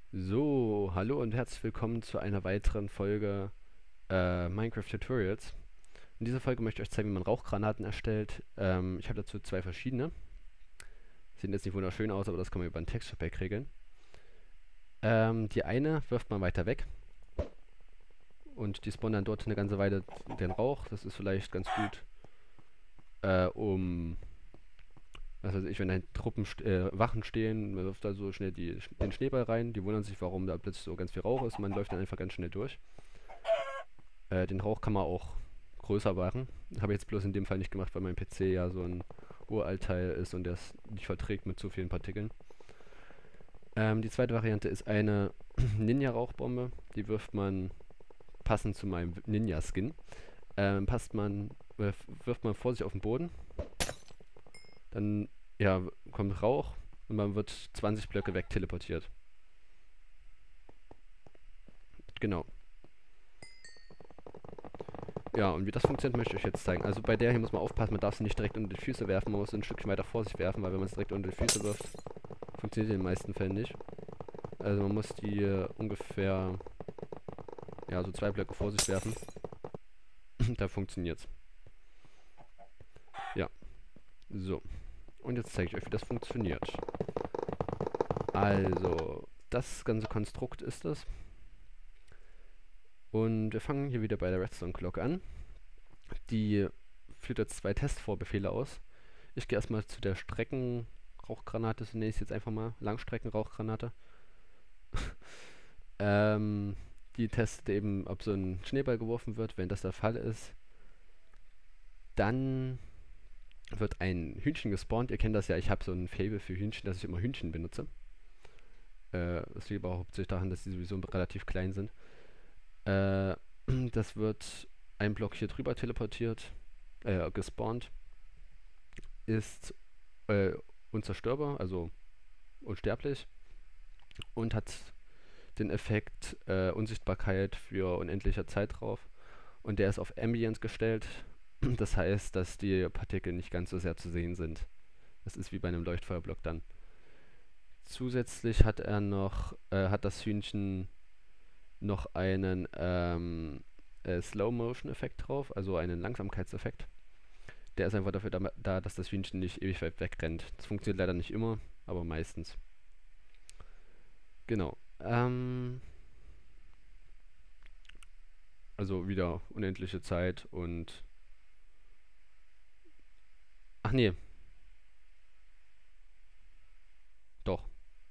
So, hallo und herzlich willkommen zu einer weiteren Folge Minecraft Tutorials. In dieser Folge möchte ich euch zeigen, wie man Rauchgranaten erstellt. Ich habe dazu zwei verschiedene. Sehen jetzt nicht wunderschön aus, aber das kann man über ein Texture Pack regeln. Die eine wirft man weiter weg und die spawnen dann dort eine ganze Weile den Rauch. Das ist vielleicht ganz gut, um, was weiß ich, wenn da Wachen stehen, man wirft da so schnell den Schneeball rein. Die wundern sich, warum da plötzlich so ganz viel Rauch ist. Man läuft dann einfach ganz schnell durch. Den Rauch kann man auch größer machen. Habe ich jetzt bloß in dem Fall nicht gemacht, weil mein PC ja so ein Uraltteil ist und der es nicht verträgt mit zu vielen Partikeln. Die zweite Variante ist eine Ninja-Rauchbombe. Die wirft man passend zu meinem Ninja-Skin. Wirft man vor sich auf den Boden. Dann ja, kommt Rauch und man wird 20 Blöcke weg teleportiert. Genau. Ja, und wie das funktioniert, möchte ich euch jetzt zeigen. Also bei der hier muss man aufpassen, man darf sie nicht direkt unter die Füße werfen, man muss sie ein Stückchen weiter vor sich werfen, weil wenn man es direkt unter die Füße wirft, funktioniert in den meisten Fällen nicht. Also man muss die ungefähr, ja, so 2 Blöcke vor sich werfen. Da funktioniert's. Ja, so. Und jetzt zeige ich euch, wie das funktioniert. Also, das ganze Konstrukt ist das. Und wir fangen hier wieder bei der Redstone-Glocke an. Die führt jetzt zwei Testvorbefehle aus. Ich gehe erstmal zu der Streckenrauchgranate, so nenne ich es jetzt einfach mal. Langstreckenrauchgranate. Die testet eben, ob so ein Schneeball geworfen wird. Wenn das der Fall ist, dann wird ein Hühnchen gespawnt. Ihr kennt das ja, ich habe so ein Faible für Hühnchen, dass ich immer Hühnchen benutze. Das liegt aber hauptsächlich daran, dass die sowieso relativ klein sind. Das wird ein Block hier drüber teleportiert, gespawnt. Ist unzerstörbar, also unsterblich. Und hat den Effekt Unsichtbarkeit für unendlicher Zeit drauf. Und der ist auf Ambient gestellt. Das heißt, dass die Partikel nicht ganz so sehr zu sehen sind. Das ist wie bei einem Leuchtfeuerblock dann. Zusätzlich hat das Hühnchen noch einen Slow-Motion-Effekt drauf, also einen Langsamkeitseffekt. Der ist einfach dafür da, dass das Hühnchen nicht ewig weit wegrennt. Das funktioniert leider nicht immer, aber meistens. Genau. Also wieder unendliche Zeit und... Ach nee, doch.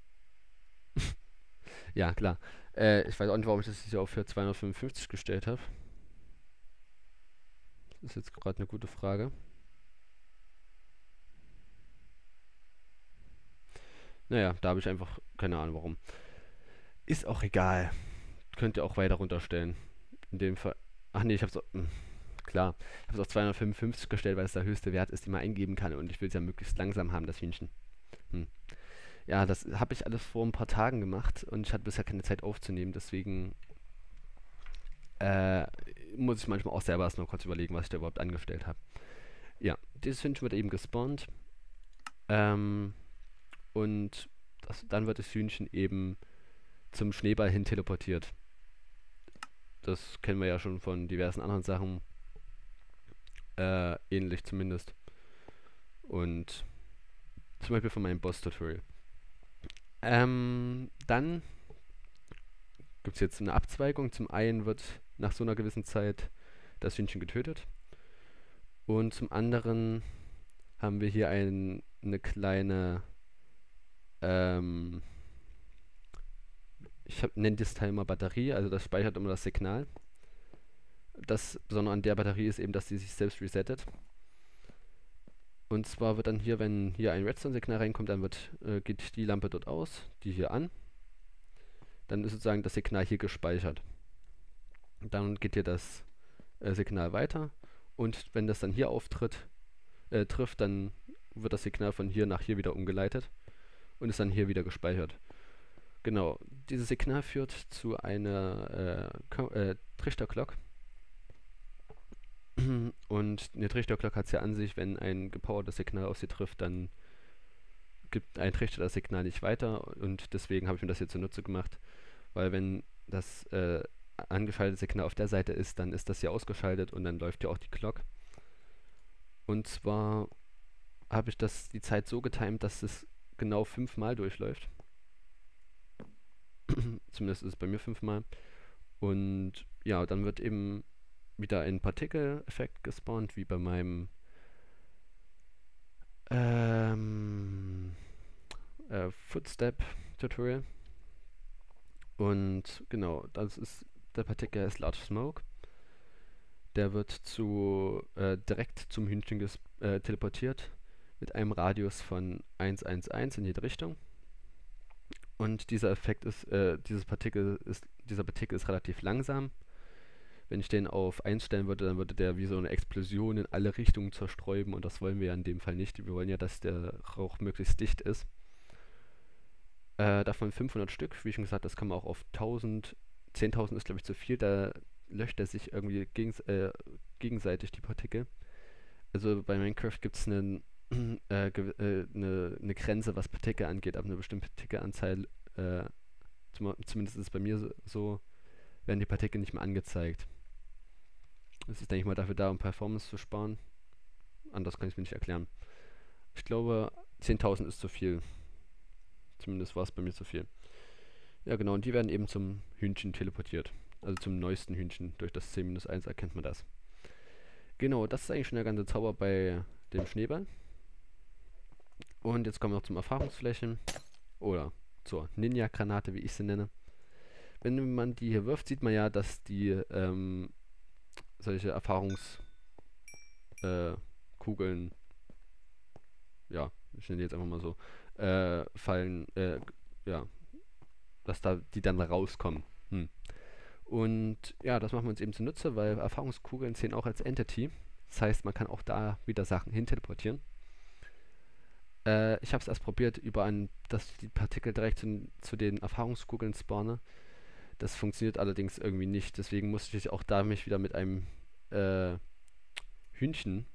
Ja, klar. Ich weiß auch nicht, warum ich das hier auch für 255 gestellt habe. Das ist jetzt gerade eine gute Frage. Naja, da habe ich einfach keine Ahnung warum. Ist auch egal. Könnt ihr auch weiter runterstellen. In dem Fall. Ach nee, ich habe es klar. Ich habe es auf 255 gestellt, weil es der höchste Wert ist, den man eingeben kann. Und ich will es ja möglichst langsam haben, das Hühnchen. Hm. Ja, das habe ich alles vor ein paar Tagen gemacht und ich hatte bisher keine Zeit aufzunehmen. Deswegen äh, muss ich manchmal auch selber erst noch kurz überlegen, was ich da überhaupt angestellt habe. Ja, dieses Hühnchen wird eben gespawnt. Ähm, und dann wird das Hühnchen eben zum Schneeball hin teleportiert. Das kennen wir ja schon von diversen anderen Sachen. Ähnlich zumindest. Und zum Beispiel von meinem Boss-Tutorial. Dann gibt es jetzt eine Abzweigung. Zum einen wird nach so einer gewissen Zeit das Hühnchen getötet. Und zum anderen haben wir hier eine kleine, ähm, nenne das Teil mal Batterie, also das speichert immer das Signal. Das Besondere an der Batterie ist eben, dass sie sich selbst resettet. Und zwar wird dann hier, wenn hier ein Redstone-Signal reinkommt, dann geht die Lampe dort aus, die hier an. Dann ist sozusagen das Signal hier gespeichert. Dann geht hier das Signal weiter und wenn das dann hier trifft, dann wird das Signal von hier nach hier wieder umgeleitet und ist dann hier wieder gespeichert. Genau, dieses Signal führt zu einer Trichterglock. Und eine Trichterglock hat es ja an sich, wenn ein gepowertes Signal auf sie trifft, dann eintrichtert das Signal nicht weiter und deswegen habe ich mir das hier zunutze gemacht, weil wenn das angeschaltete Signal auf der Seite ist, dann ist das hier ausgeschaltet und dann läuft ja auch die Clock. Und zwar habe ich die Zeit so getimt, dass es genau 5-mal durchläuft. Zumindest ist es bei mir 5-mal. Und ja, dann wird eben wieder ein Partikeleffekt gespawnt, wie bei meinem Footstep-Tutorial. Und genau, der Partikel ist Large Smoke. Der wird direkt zum Hühnchen teleportiert mit einem Radius von 111 in jede Richtung. Und dieser Partikel ist relativ langsam. Wenn ich den auf 1 stellen würde, dann würde der wie so eine Explosion in alle Richtungen zerstreuen und das wollen wir ja in dem Fall nicht. Wir wollen ja, dass der Rauch möglichst dicht ist. Davon 500 Stück, wie schon gesagt, das kann man auch auf 1000. 10.000 ist glaube ich zu viel, da löscht er sich irgendwie gegenseitig die Partikel. Also bei Minecraft gibt es eine Grenze, was Partikel angeht, ab einer bestimmten Partikelanzahl, zumindest ist es bei mir so, werden die Partikel nicht mehr angezeigt. Das ist, denke ich mal, dafür da, um Performance zu sparen. Anders kann ich es mir nicht erklären. Ich glaube, 10.000 ist zu viel. Zumindest war es bei mir zu viel. Ja, genau, und die werden eben zum Hühnchen teleportiert. Also zum neuesten Hühnchen. Durch das 10-1 erkennt man das. Genau, das ist eigentlich schon der ganze Zauber bei dem Schneeball. Und jetzt kommen wir noch zum Erfahrungsflächen. Oder zur Ninja-Granate, wie ich sie nenne. Wenn man die hier wirft, sieht man ja, dass die solche Erfahrungskugeln, ja, ich nenne die jetzt einfach mal so, fallen, ja, dass die dann rauskommen. Und ja, das machen wir uns eben zunutze, weil Erfahrungskugeln zählen auch als Entity. Das heißt, man kann auch da wieder Sachen hin teleportieren. Ich habe es erst probiert, dass ich die Partikel direkt zu den Erfahrungskugeln spawne. Das funktioniert allerdings irgendwie nicht. Deswegen musste ich auch da mich wieder mit einem Hühnchen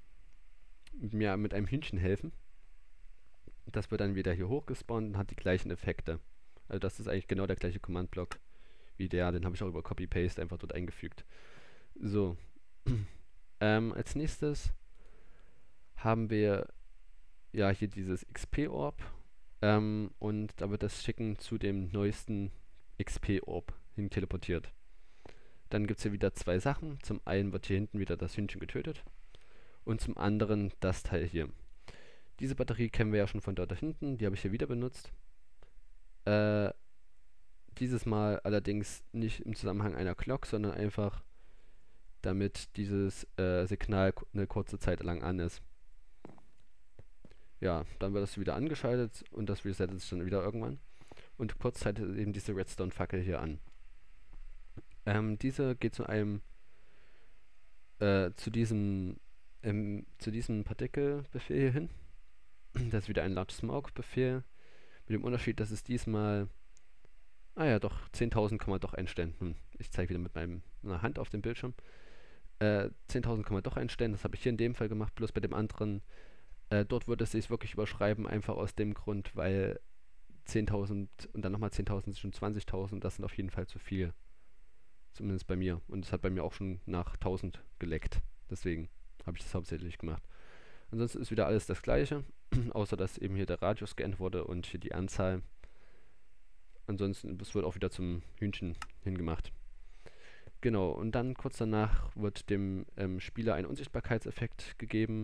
helfen. Das wird dann wieder hier hochgespawnt und hat die gleichen Effekte. Also das ist eigentlich genau der gleiche Command-Block wie der. Den habe ich auch über Copy-Paste einfach dort eingefügt. So. Als nächstes haben wir ja hier dieses XP-Orb. Und da wird das Schicken zu dem neuesten XP-Orb hin teleportiert. Dann gibt es hier wieder 2 Sachen. Zum einen wird hier hinten wieder das Hühnchen getötet. Und zum anderen das Teil hier. Diese Batterie kennen wir ja schon von dort hinten. Die habe ich hier wieder benutzt. Dieses Mal allerdings nicht im Zusammenhang einer Clock, sondern einfach damit dieses Signal eine kurze Zeit lang an ist. Ja, dann wird das wieder angeschaltet und das resettet sich dann wieder irgendwann. Und kurzzeitig ist eben diese Redstone-Fackel hier an. Diese geht zu diesem Partikelbefehl hier hin. Das ist wieder ein Large Smoke Befehl. Mit dem Unterschied, dass es diesmal 10.000 kann man doch einstellen. Ich zeige wieder mit meiner Hand auf dem Bildschirm. 10.000 kann man doch einstellen. Das habe ich hier in dem Fall gemacht. Bloß bei dem anderen, dort würde es sich wirklich überschreiben. Einfach aus dem Grund, weil 10.000 und dann nochmal 10.000 sind schon 20.000. Das sind auf jeden Fall zu viel. Zumindest bei mir. Und es hat bei mir auch schon nach 1.000 geleckt. Deswegen habe ich das hauptsächlich gemacht. Ansonsten ist wieder alles das gleiche. Außer dass eben hier der Radius geändert wurde und hier die Anzahl. Ansonsten, es wird auch wieder zum Hühnchen hingemacht. Genau, und dann kurz danach wird dem Spieler ein Unsichtbarkeitseffekt gegeben.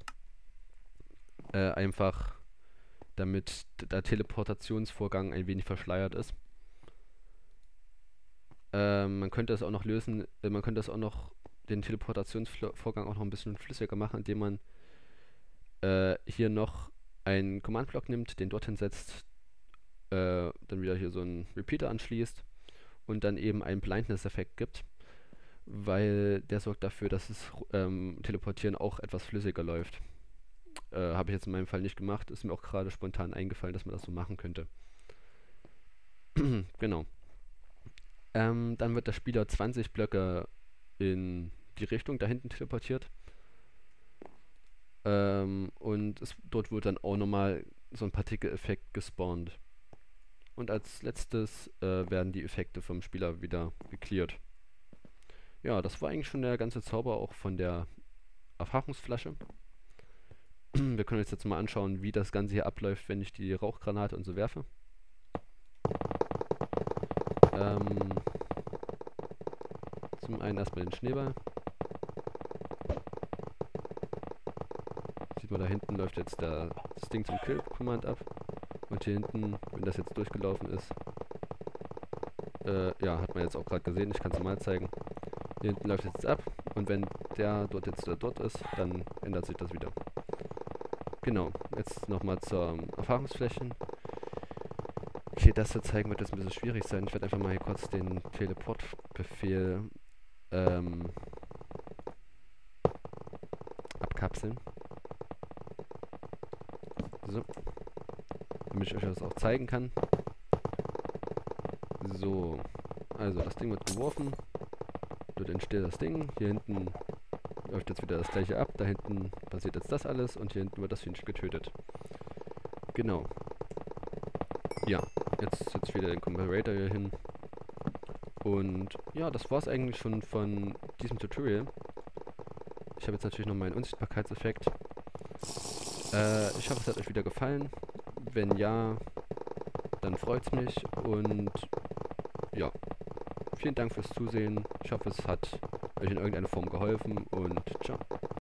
Einfach damit der Teleportationsvorgang ein wenig verschleiert ist. Man könnte es auch noch lösen, man könnte es auch noch den Teleportationsvorgang auch noch ein bisschen flüssiger machen, indem man hier noch einen Command-Block nimmt, den dorthin setzt, dann wieder hier so einen Repeater anschließt und dann eben einen Blindness-Effekt gibt, weil der sorgt dafür, dass das Teleportieren auch etwas flüssiger läuft. Habe ich jetzt in meinem Fall nicht gemacht, ist mir auch gerade spontan eingefallen, dass man das so machen könnte. Genau. Dann wird der Spieler 20 Blöcke in die Richtung da hinten teleportiert. Und dort wird dann auch nochmal so ein Partikeleffekt gespawnt. Und als letztes werden die Effekte vom Spieler wieder gecleared. Ja, das war eigentlich schon der ganze Zauber auch von der Erfahrungsflasche. Wir können uns jetzt mal anschauen, wie das Ganze hier abläuft, wenn ich die Rauchgranate und so werfe. Zum einen erstmal den Schneeball. Sieht man, da hinten läuft jetzt das Ding zum Kill-Command ab. Und hier hinten, wenn das jetzt durchgelaufen ist, ja, hat man jetzt auch gerade gesehen, ich kann es mal zeigen. Hier hinten läuft jetzt ab und wenn der dort jetzt dort ist, dann ändert sich das wieder. Genau, jetzt nochmal zur Erfahrungsflächen. Okay, das zu zeigen wird jetzt ein bisschen schwierig sein. Ich werde einfach mal hier kurz den Teleport-Befehl abkapseln. So. Damit ich euch das auch zeigen kann. So. Also, das Ding wird geworfen. Dort entsteht das Ding. Hier hinten läuft jetzt wieder das gleiche ab. Da hinten passiert jetzt das alles. Und hier hinten wird das Hühnchen getötet. Genau. Ja, jetzt setze ich wieder den Comparator hier hin. Und ja, das war es eigentlich schon von diesem Tutorial. Ich habe jetzt natürlich noch meinen Unsichtbarkeitseffekt. Ich hoffe, es hat euch wieder gefallen. Wenn ja, dann freut es mich. Und ja, vielen Dank fürs Zusehen. Ich hoffe, es hat euch in irgendeiner Form geholfen. Und ciao.